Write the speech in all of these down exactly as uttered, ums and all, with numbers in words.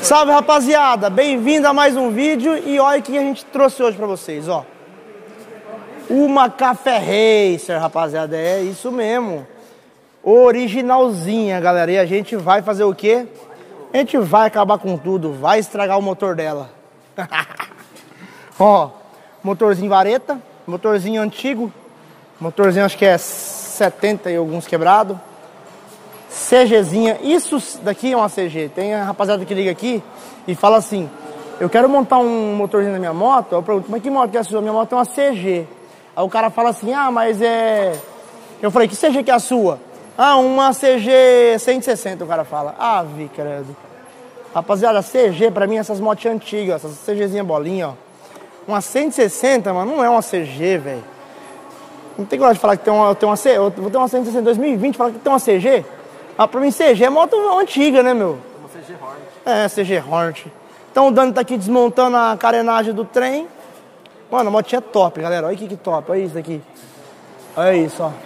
Salve, rapaziada, bem-vindo a mais um vídeo. E olha o que a gente trouxe hoje pra vocês, ó. Uma Café Racer, rapaziada, é isso mesmo. Originalzinha, galera. E a gente vai fazer o quê? A gente vai acabar com tudo, vai estragar o motor dela. Ó, motorzinho vareta, motorzinho antigo. Motorzinho acho que é setenta e alguns quebrado. CGzinha, isso daqui é uma C G. Tem a rapaziada que liga aqui e fala assim: eu quero montar um motorzinho na minha moto. Eu pergunto, mas que moto que é a sua? Minha moto é uma C G. Aí o cara fala assim, ah, mas é... Eu falei, que C G que é a sua? Ah, uma C G cento e sessenta, o cara fala. Ah, vi, credo. Rapaziada, C G pra mim é essas motinhas antigas, essas CGzinha bolinha, ó. Uma cento e sessenta, mano, não é uma C G, velho. Não tem coragem de falar que tem uma, tem uma C G. Eu vou ter uma cento e sessenta em dois mil e vinte, falar que tem uma C G. Ah, pra mim C G é moto antiga, né, meu? Uma C G Hornet. É, C G Hornet. Então o Dani tá aqui desmontando a carenagem do trem. Mano, a motinha é top, galera. Olha que, que top, olha isso aqui. Olha isso, ó.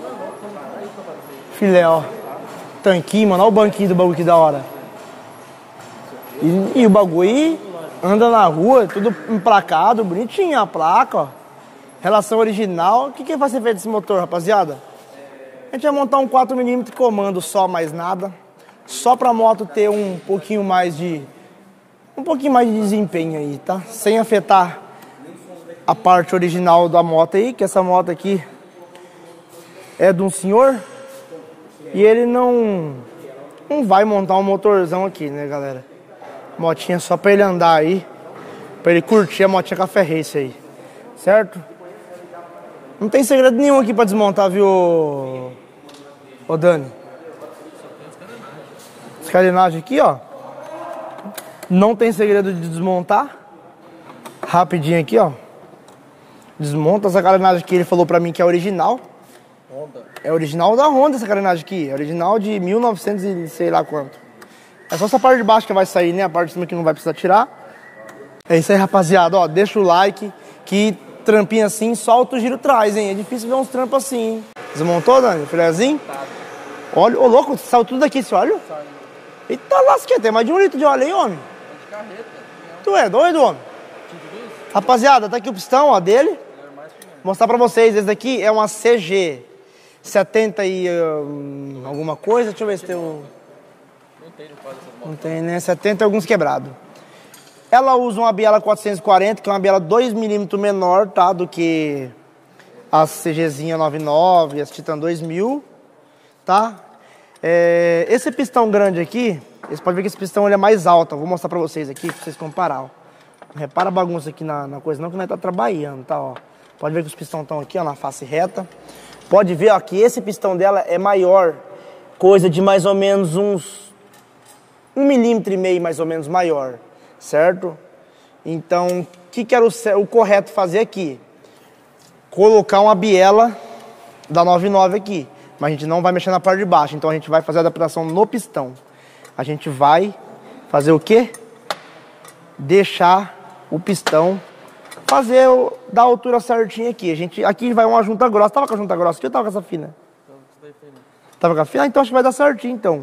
Filé, ó. Tanquinho, mano. Olha o banquinho do bagulho que da hora. E, e o bagulho aí anda na rua, tudo emplacado, bonitinho a placa, ó. Relação original. O que, que vai ser feito desse motor, rapaziada? A gente vai montar um quatro milímetros de comando só, mais nada. Só pra moto ter um pouquinho mais de... Um pouquinho mais de desempenho aí, tá? Sem afetar a parte original da moto aí, que essa moto aqui é de um senhor. E ele não... Não vai montar um motorzão aqui, né, galera? Motinha só pra ele andar aí. Pra ele curtir a motinha Café Racer aí. Certo? Não tem segredo nenhum aqui pra desmontar, viu, ô Dani? As carenagens aqui, ó. Não tem segredo de desmontar. Rapidinho aqui, ó. Desmonta essa carenagem aqui, ele falou pra mim que é original. Honda. É original da Honda essa carenagem aqui. É original de mil e novecentos e sei lá quanto. É só essa parte de baixo que vai sair, né? A parte de cima que não vai precisar tirar. É isso aí, rapaziada, ó. Deixa o like, que... Trampinho assim, solta o giro traz, hein? É difícil ver uns trampos assim, hein? Desmontou, Dani? Filézinho? Óleo, ô louco, saiu tudo daqui esse óleo? Saiu. Eita lasqueta, tem mais de um litro de óleo aí, homem. É de carreta. Tu é doido, homem? Rapaziada, tá aqui o pistão, ó, dele. Vou mostrar pra vocês, esse daqui é uma C G setenta e um, alguma coisa. Deixa eu ver se tem um... Não tem, não faz essa moto. Não tem, né? setenta e alguns quebrados. Ela usa uma biela quatrocentos e quarenta, que é uma biela dois milímetros menor, tá? Do que a CGzinha noventa e nove, as Titan dois mil, tá? É, esse pistão grande aqui, vocês podem ver que esse pistão ele é mais alto. Vou mostrar pra vocês aqui, pra vocês comparar, ó. Não repara a bagunça aqui na, na coisa não, que nós tá trabalhando, tá? Ó. Pode ver que os pistões estão aqui, ó, na face reta. Pode ver, ó, que esse pistão dela é maior, coisa de mais ou menos uns um milímetro e meio, mais ou menos, maior. Certo? Então, o que, que era o, o correto fazer aqui? Colocar uma biela da noventa e nove aqui. Mas a gente não vai mexer na parte de baixo. Então a gente vai fazer a adaptação no pistão. A gente vai fazer o quê? Deixar o pistão fazer o, da altura certinha aqui. A gente, aqui vai uma junta grossa. Tava com a junta grossa aqui ou tava com essa fina? Tava com a fina? Ah, então acho que vai dar certinho então.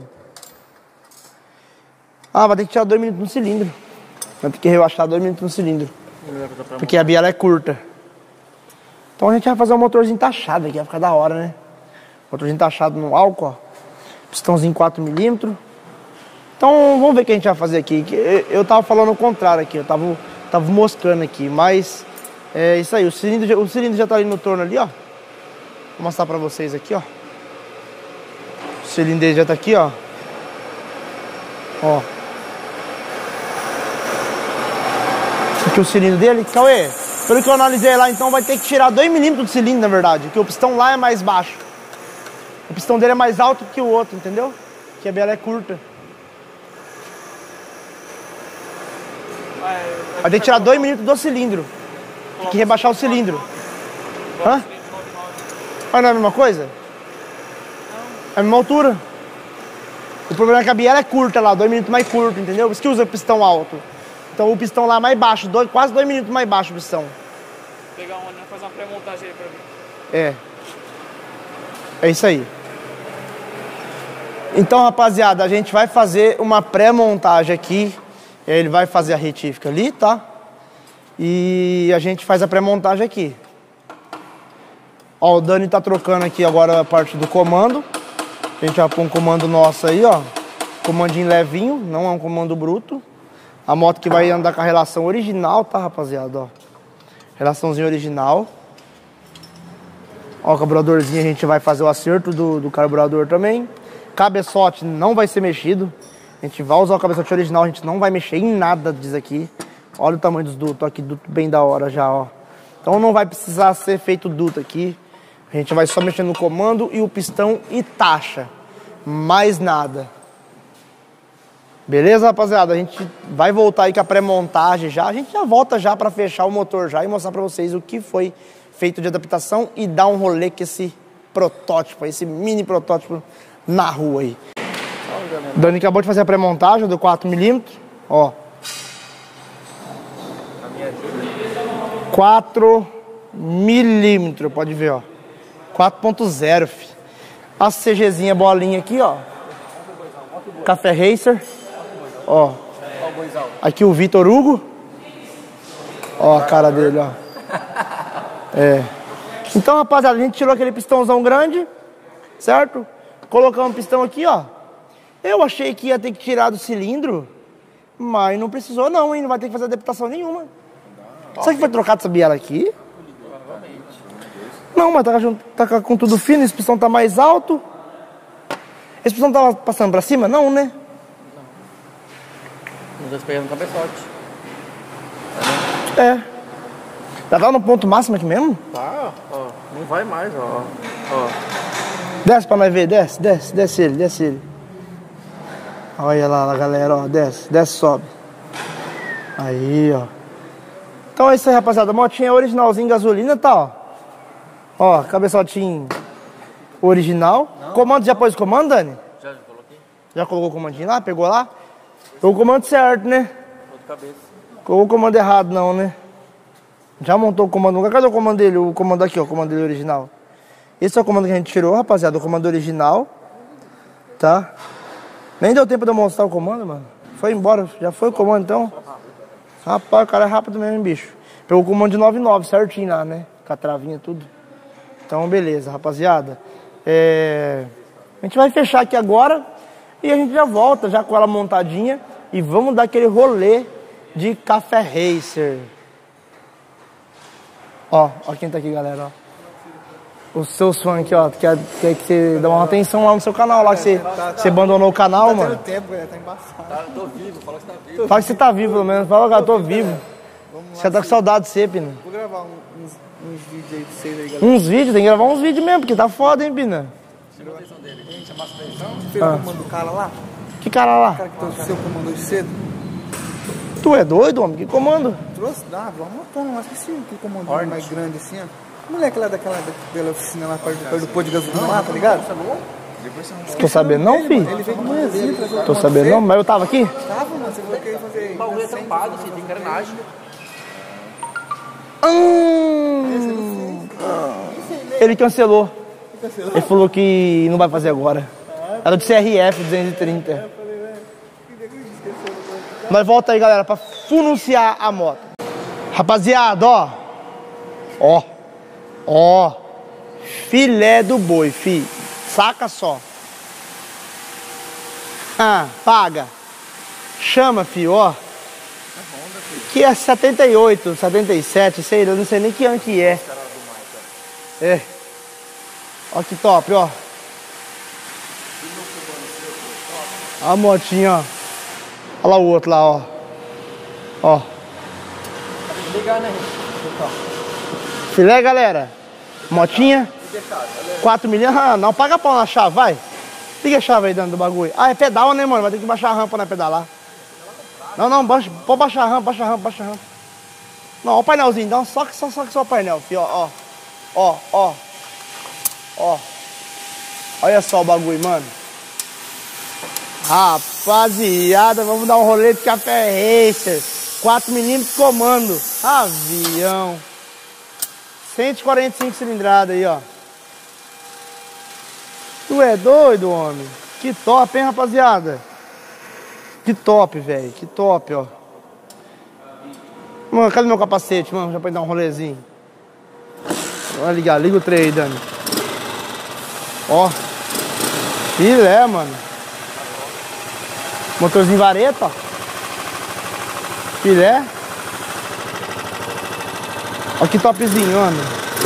Ah, vai ter que tirar dois minutos no cilindro. Vai ter que rebaixar dois minutos no cilindro. Porque a biela é curta. Então a gente vai fazer um motorzinho taxado aqui, vai ficar da hora, né? Motorzinho taxado no álcool, ó. Pistãozinho quatro milímetros. Então vamos ver o que a gente vai fazer aqui. Eu tava falando o contrário aqui, eu tava, tava moscando aqui, mas é isso aí. O cilindro, o cilindro já tá ali no torno ali, ó. Vou mostrar pra vocês aqui, ó. O cilindro dele já tá aqui, ó. Ó. Aqui o cilindro dele, Cauê, pelo que eu analisei lá, então vai ter que tirar dois milímetros do cilindro, na verdade, porque o pistão lá é mais baixo. O pistão dele é mais alto que o outro, entendeu? Que a biela é curta. Vai ter que tirar dois milímetros do cilindro. Tem que rebaixar o cilindro. Hã? Mas não é a mesma coisa? É a mesma altura. O problema é que a biela é curta lá, dois milímetros mais curto, entendeu? Por isso que usa pistão alto. Então o pistão lá é mais baixo, dois, quase dois milímetros mais baixo o pistão. Vou pegar uma, fazer uma pré-montagem aí pra mim. É. É isso aí. Então, rapaziada, a gente vai fazer uma pré-montagem aqui E aí ele vai fazer a retífica ali, tá? E a gente faz a pré-montagem aqui. Ó, o Dani tá trocando aqui agora a parte do comando. A gente vai pôr um comando nosso aí, ó. Comandinho levinho, não é um comando bruto. A moto que vai andar com a relação original, tá, rapaziada, ó. Relaçãozinha original. Ó, o carburadorzinho, a gente vai fazer o acerto do, do carburador também. Cabeçote não vai ser mexido. A gente vai usar o cabeçote original, a gente não vai mexer em nada disso aqui. Olha o tamanho dos dutos aqui, duto bem da hora já, ó. Então não vai precisar ser feito duto aqui. A gente vai só mexer no comando e o pistão e taxa. Mais nada. Beleza, rapaziada? A gente vai voltar aí com a pré-montagem já. A gente já volta já pra fechar o motor já e mostrar pra vocês o que foi feito de adaptação e dar um rolê com esse protótipo, esse mini protótipo na rua aí. O Dani acabou de fazer a pré-montagem do quatro milímetros, ó. quatro milímetros, pode ver, ó. quatro ponto zero, fi. A CGzinha bolinha aqui, ó. Café Racer. Ó. Aqui o Vitor Hugo. Ó a cara dele, ó. É. Então, rapaziada, a gente tirou aquele pistãozão grande, certo? Colocamos um pistão aqui, ó. Eu achei que ia ter que tirar do cilindro, mas não precisou não, hein? Não vai ter que fazer adaptação nenhuma. Será que foi trocado essa biela aqui? Não, mas tá, tá com tudo fino, esse pistão tá mais alto. Esse pistão tava passando pra cima? Não, né? Não tá pegando no cabeçote. É. Já tá no ponto máximo aqui mesmo? Tá, ó. Não vai mais, ó. Ó. Desce pra nós ver, desce, desce, desce ele, desce ele. Olha lá, galera, ó, desce, desce, sobe. Aí, ó. Então é isso aí, rapaziada. A motinha originalzinha, gasolina, tá, ó. Ó, cabeçotinho original. Não. Comando, já pôs o comando, Dani? Já coloquei. Já colocou o comandinho lá, pegou lá? Pegou o comando certo, né? Outro cabeça. Colocou o comando errado, não, né? Já montou o comando. Cadê o comando dele? O comando aqui, ó, o comando dele original. Esse é o comando que a gente tirou, rapaziada, o comando original. Tá? Nem deu tempo de eu mostrar o comando, mano. Foi embora, já foi o comando, então. Rapaz, o cara é rápido mesmo, bicho. Pegou o comando de nove nove, certinho lá, né? Com a travinha, tudo. Então, beleza, rapaziada. É... A gente vai fechar aqui agora e a gente já volta, já com ela montadinha. E vamos dar aquele rolê de Café Racer. Ó, ó quem tá aqui, galera, ó. Os seus fãs aqui, ó, quer, quer que você dê uma atenção lá no seu canal, lá que você, você abandonou o canal, mano. Tá tendo tempo, galera, tá embaçado. Tá, tô vivo, fala que você tá vivo. Fala que você tá vivo, pelo menos. Fala, cara, tô vivo. Você tá com saudade de você, Pina. Vou gravar um- uns, uns vídeos aí pra vocês aí, galera. Uns vídeos, tem que gravar uns vídeos mesmo, porque tá foda, hein, Pina. Chama a atenção dele. Gente, chama a atenção. Você fez Ah. o comando do cara lá? Que cara lá? O cara que trouxe o seu comando hoje cedo? Tu é doido, homem? Que comando? Trouxe? Dá, uma motona, mas esqueci que comando mais grande assim, ó. O moleque lá daquela, daquela oficina lá perto, perto do pôr de gasolina lá, tá ligado? Tô sabendo não, filho? Ele veio de manhãzinha trazer o Tô comando sabendo pra não, mas eu tava aqui? você. Tava, mano, você falou que ia fazer... O bagulho é tampado, filho, tem engrenagem. Hum, ele cancelou. Ele falou que não vai fazer agora. Era do C R F duzentos e trinta. Nós volta aí, galera, pra fununciar a moto. Rapaziada, ó. Ó. Ó. Filé do boi, fi. Saca só. Ah, paga. Chama, fi, ó. Que é setenta e oito, setenta e sete, sei lá, eu não sei nem que ano que é. É. Ó que top, ó. Ó a motinha, ó. Olha lá o outro lá, ó. Ó. Ligar, né, gente? Filé, galera. Motinha. quatro milhões. Ah, não, paga pau na chave, vai. Liga a chave aí dentro do bagulho. Ah, é pedal, né, mano? Vai ter que baixar a rampa, né, pedalar. Não, não, baixa, pode baixar a rampa, baixa a rampa, baixa a rampa. Não, ó o painelzinho, dá um só que só, só que só o painel, filho, ó, ó. Ó, ó. Ó. Olha só o bagulho, mano. Rapaziada, vamos dar um rolê de Café Racer. quatro milímetros comando. Avião. cento e quarenta e cinco cilindradas aí, ó. Tu é doido, homem? Que top, hein, rapaziada? Que top, velho. Que top, ó. Mano, cadê meu capacete, mano? Já pode dar um rolezinho. Vai ligar, liga o trem aí, Dani. Ó. Filé, mano. Motorzinho vareta, ó. Filé. Ó que topzinho, mano.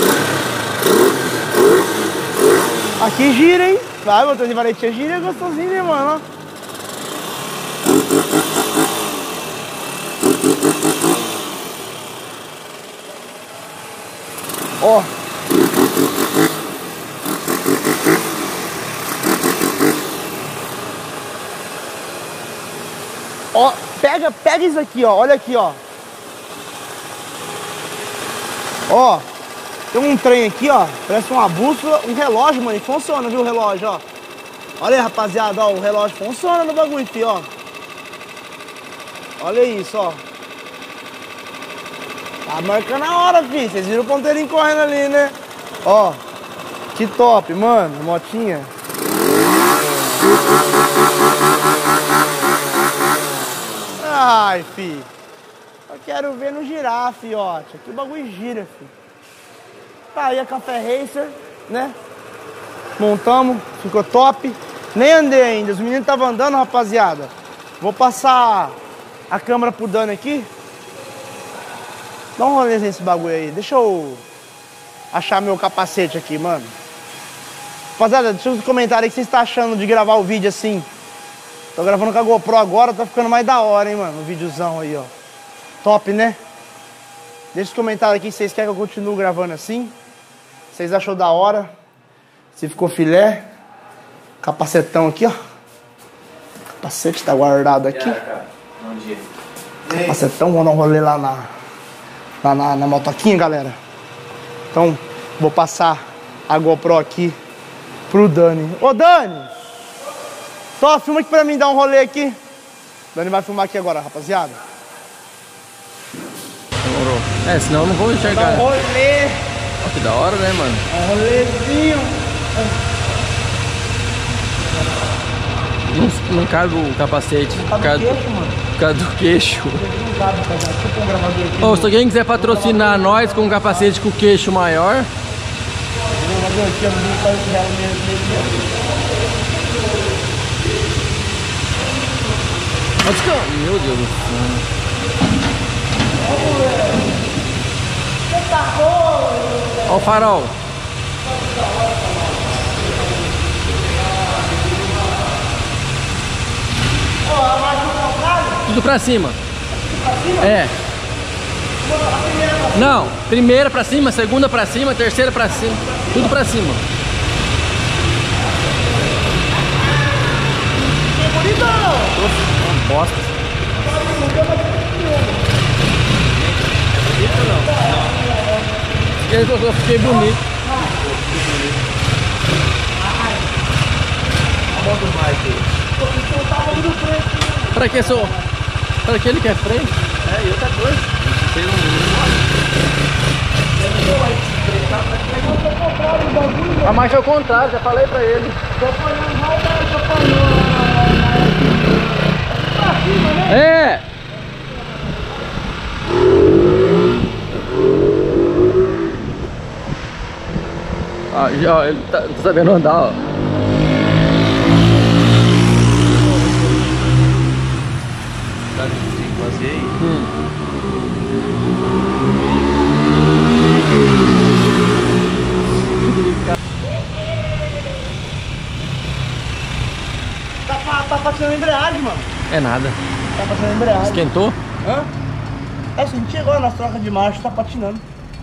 Aqui gira, hein? Vai, motorzinho varetinha gira, é gostosinho, né, mano? Ó. Ó, pega, pega isso aqui, ó. Olha aqui, ó. Ó, tem um trem aqui, ó. Parece uma bússola, um relógio, mano. E funciona, viu, o relógio, ó. Olha aí, rapaziada, ó. O relógio funciona no bagulho, filho, ó. Olha isso, ó. Tá marcando a hora, filho. Vocês viram o ponteirinho correndo ali, né? Ó. Que top, mano. Motinha. Ai, fi. Eu quero ver no girar, fiote. Aqui o bagulho gira, fi. Tá aí a Café Racer, né? Montamos, ficou top. Nem andei ainda, os meninos estavam andando, rapaziada. Vou passar a câmera pro Dani aqui. Dá um rolê nesse bagulho aí. Deixa eu achar meu capacete aqui, mano. Rapaziada, deixa nos comentários aí o que vocês estão achando de gravar o vídeo assim. Tô gravando com a GoPro agora, tá ficando mais da hora, hein, mano. O videozão aí, ó. Top, né? Deixa nos comentários aqui se vocês querem que eu continue gravando assim. Vocês achou da hora? Se ficou filé. Capacetão aqui, ó. Capacete tá guardado aqui. Bom dia. Capacetão, vamos dar um rolê lá na, lá na, na motoquinha, galera. Então, vou passar a GoPro aqui pro Dani. Ô, Dani! Só filma aqui pra mim, dar um rolê aqui. Dani vai filmar aqui agora, rapaziada. Demorou. É, senão eu não vou enxergar. Dá um rolê. Ó, que da hora, né, mano? Um rolezinho. Não, não cabe o capacete. Por causa do queixo, mano. Por causa do queixo. Não cabe, rapaziada. Deixa eu pôr um gravador aqui. Ô, se alguém quiser patrocinar nós com um capacete com o queixo maior. O gravador aqui, eu não faz esse real mesmo. Onde que eu... Meu Deus do céu. Ó o farol. Tudo pra cima. É. Não, primeira pra cima, segunda pra cima, terceira pra cima. Tudo pra cima. Bosta. Eu fiquei bonito. Pra que sou? Pra que ele quer freio? É, e outra coisa. Vocês não... A marcha é o contrário, já falei pra ele. É! Ah, já, ele tá, tá sabendo andar, ó. Tá de fazer aí? Hum. Tá, tá passando a embreagem, mano. É nada. Tá passando a embreagem. Esquentou? Hã? É, senti agora nas trocas de marcha, tá patinando.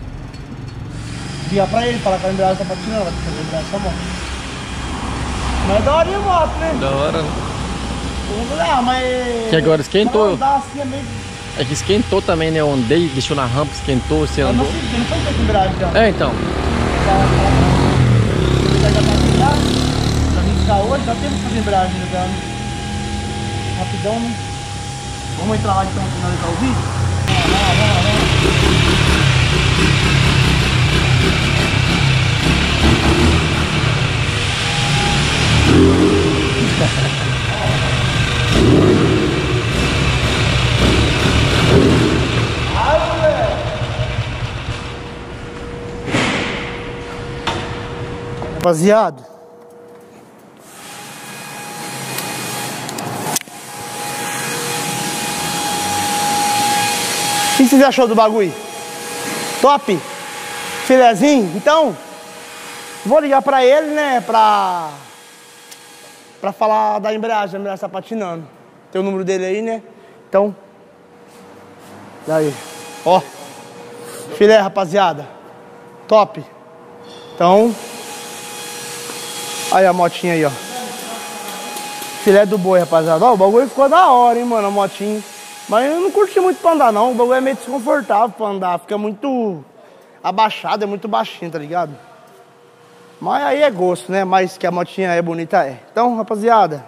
Ligar pra ele, falar que a embreagem tá patinando, vai ter que fazer a embreagem, tá bom. Mas é da hora a moto, né? Da hora, né? Ah, mas... Que agora esquentou. Não, dá assim, é meio... É que esquentou também, né? Eu andei, deixou na rampa, esquentou, você Eu não andou. sei, não foi feito embreagem já. É, então. Já já tá aqui já, pra vim buscar hoje, já teve que fazer embreagem já, né? Rapidão, né? Vamos entrar lá então, finalizar o vídeo? Vamos lá, vamos lá, vamos lá. Ai, rapaziada. O que vocês achou do bagulho? Top? Filezinho? Então, vou ligar pra ele, né? Pra... Pra falar da embreagem. A embreagem tá patinando. Tem o número dele aí, né? Então... Daí. Ó. Filé, rapaziada. Top. Então... Aí a motinha aí, ó. Filé do boi, rapaziada. Ó, o bagulho ficou da hora, hein, mano, a motinha. Mas eu não curti muito pra andar, não. O bagulho é meio desconfortável pra andar. Fica muito abaixado, é muito baixinho, tá ligado? Mas aí é gosto, né? Mas que a motinha é bonita, é. Então, rapaziada,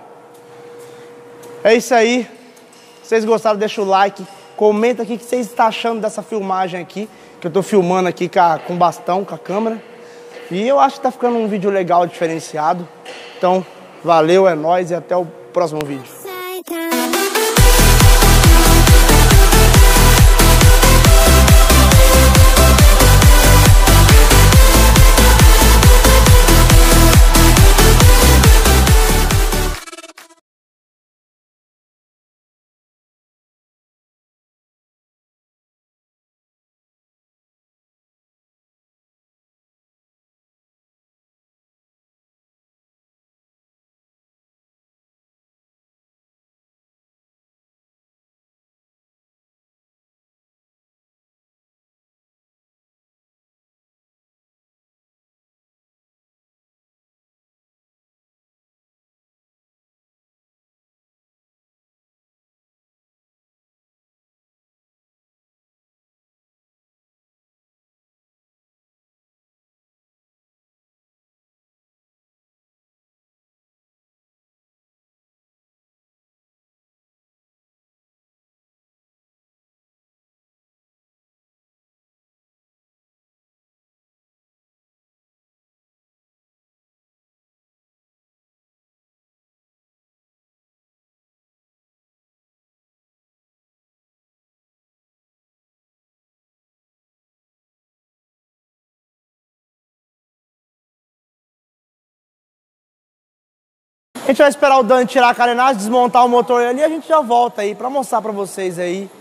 é isso aí. Se vocês gostaram, deixa o like. Comenta aqui o que vocês estão achando dessa filmagem aqui. Que eu tô filmando aqui com, a, com bastão, com a câmera. E eu acho que tá ficando um vídeo legal, diferenciado. Então, valeu, é nóis e até o próximo vídeo. A gente vai esperar o Dani tirar a carenagem, desmontar o motor ali e a gente já volta aí pra mostrar pra vocês aí